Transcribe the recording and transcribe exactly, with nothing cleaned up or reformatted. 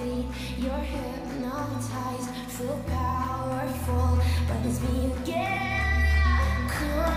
feet. You're hypnotized, feel powerful, but it's me again. Come